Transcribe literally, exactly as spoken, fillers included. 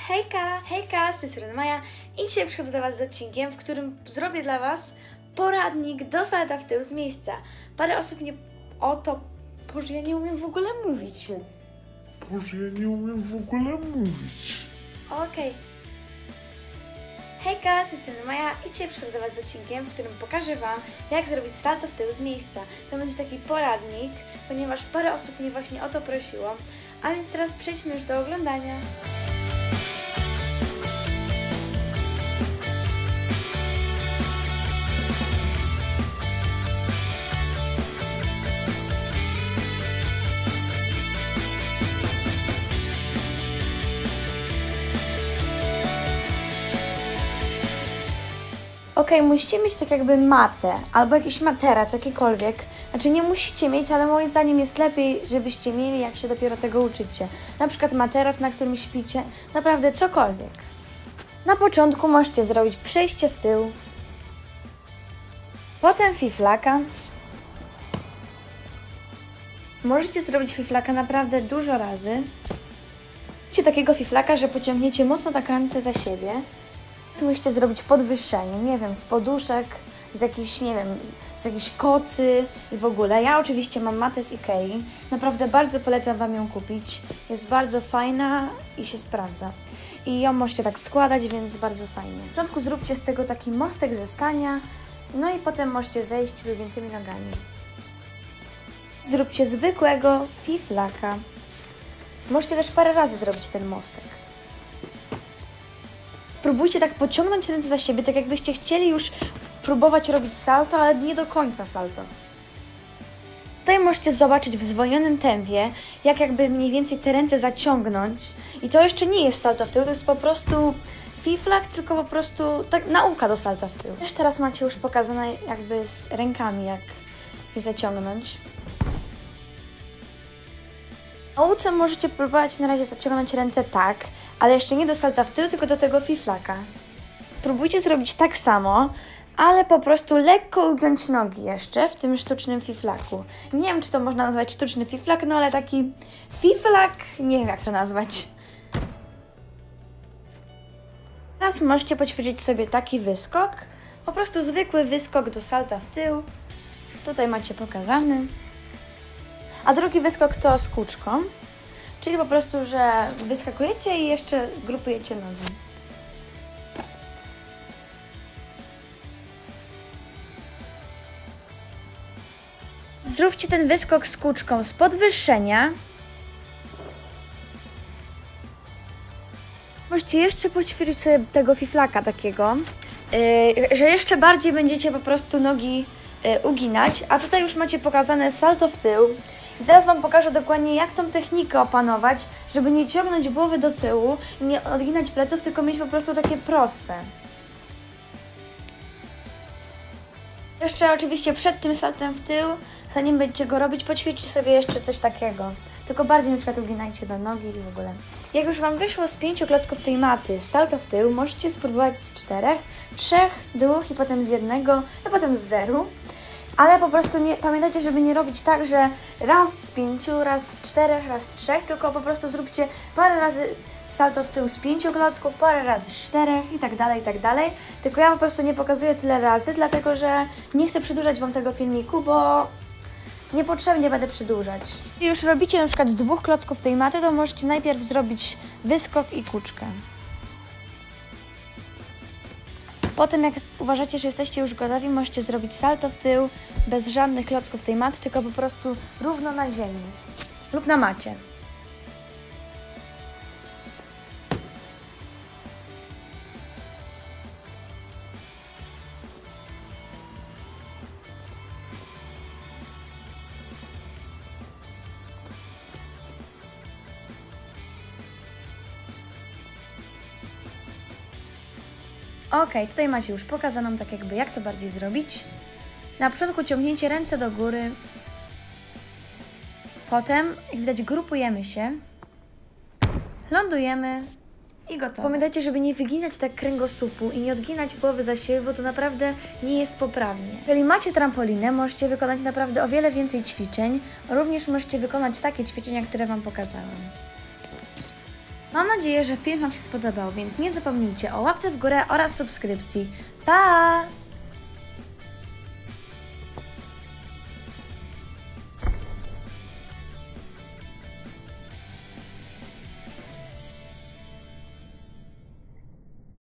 Hejka, hejka, z tej strony Maja i dzisiaj przychodzę do Was z odcinkiem, w którym zrobię dla Was poradnik do salta w tył z miejsca. Parę osób mnie o to... Boże, ja nie umiem w ogóle mówić. Boże, ja nie umiem w ogóle mówić. Okej. Okay. Hejka, z tej strony Maja i dzisiaj przychodzę do Was z odcinkiem, w którym pokażę Wam, jak zrobić salto w tył z miejsca. To będzie taki poradnik, ponieważ parę osób mnie właśnie o to prosiło. A więc teraz przejdźmy już do oglądania. Ok, musicie mieć tak jakby matę, albo jakiś materac, jakikolwiek. Znaczy nie musicie mieć, ale moim zdaniem jest lepiej, żebyście mieli, jak się dopiero tego uczycie. Na przykład materac, na którym śpicie, naprawdę cokolwiek. Na początku możecie zrobić przejście w tył, potem fiflaka. Możecie zrobić fiflaka naprawdę dużo razy. Musicie takiego fiflaka, że pociągniecie mocno tak ręce za siebie. Musicie zrobić podwyższenie, nie wiem, z poduszek, z jakichś, nie wiem, z jakiejś kocy i w ogóle. Ja oczywiście mam matę z Ikei, naprawdę bardzo polecam Wam ją kupić. Jest bardzo fajna i się sprawdza. I ją możecie tak składać, więc bardzo fajnie. Na początku zróbcie z tego taki mostek ze stania, no i potem możecie zejść z ugiętymi nogami. Zróbcie zwykłego fiflaka. Możecie też parę razy zrobić ten mostek. Spróbujcie tak pociągnąć ręce za siebie, tak jakbyście chcieli już próbować robić salto, ale nie do końca salto. Tutaj możecie zobaczyć w zwolnionym tempie, jak jakby mniej więcej te ręce zaciągnąć. I to jeszcze nie jest salto w tył, to jest po prostu fiflak, tylko po prostu tak nauka do salta w tył. Też teraz macie już pokazane jakby z rękami, jak je zaciągnąć. W nauce możecie próbować na razie zaciągnąć ręce tak, ale jeszcze nie do salta w tył, tylko do tego fiflaka. Spróbujcie zrobić tak samo, ale po prostu lekko ugiąć nogi jeszcze w tym sztucznym fiflaku. Nie wiem, czy to można nazwać sztuczny fiflak, no ale taki fiflak, nie wiem jak to nazwać. Teraz możecie poćwiczyć sobie taki wyskok, po prostu zwykły wyskok do salta w tył. Tutaj macie pokazany. A drugi wyskok to z kuczką, czyli po prostu, że wyskakujecie i jeszcze grupujecie nogi. Zróbcie ten wyskok z kuczką z podwyższenia. Możecie jeszcze poćwiczyć sobie tego fiflaka takiego, yy, że jeszcze bardziej będziecie po prostu nogi yy, uginać, a tutaj już macie pokazane salto w tył. I zaraz Wam pokażę dokładnie, jak tą technikę opanować, żeby nie ciągnąć głowy do tyłu i nie odginać pleców, tylko mieć po prostu takie proste. Jeszcze oczywiście przed tym saltem w tył, zanim będziecie go robić, poćwiczcie sobie jeszcze coś takiego. Tylko bardziej na przykład uginajcie do nogi i w ogóle. Jak już Wam wyszło z pięciu klocków tej maty salto w tył, możecie spróbować z czterech, trzech, dwóch i potem z jednego, a potem z zeru. Ale po prostu nie, pamiętajcie, żeby nie robić tak, że raz z pięciu, raz z czterech, raz z trzech, tylko po prostu zróbcie parę razy salto w tył z pięciu klocków, parę razy z czterech i tak dalej, i tak dalej. Tylko ja po prostu nie pokazuję tyle razy, dlatego że nie chcę przedłużać Wam tego filmiku, bo niepotrzebnie będę przedłużać. Jeśli już robicie na przykład z dwóch klocków tej maty, to możecie najpierw zrobić wyskok i kuczkę. Potem jak uważacie, że jesteście już gotowi, możecie zrobić salto w tył bez żadnych klocków tej maty, tylko po prostu równo na ziemi lub na macie. Ok, tutaj macie już pokazaną tak jakby jak to bardziej zrobić. Na początku ciągnięcie ręce do góry. Potem, jak widać, grupujemy się. Lądujemy i gotowe. Pamiętajcie, żeby nie wyginać tak kręgosłupu i nie odginać głowy za siebie, bo to naprawdę nie jest poprawnie. Jeżeli macie trampolinę, możecie wykonać naprawdę o wiele więcej ćwiczeń. Również możecie wykonać takie ćwiczenia, które Wam pokazałam. Mam nadzieję, że film Wam się spodobał, więc nie zapomnijcie o łapce w górę oraz subskrypcji. Pa!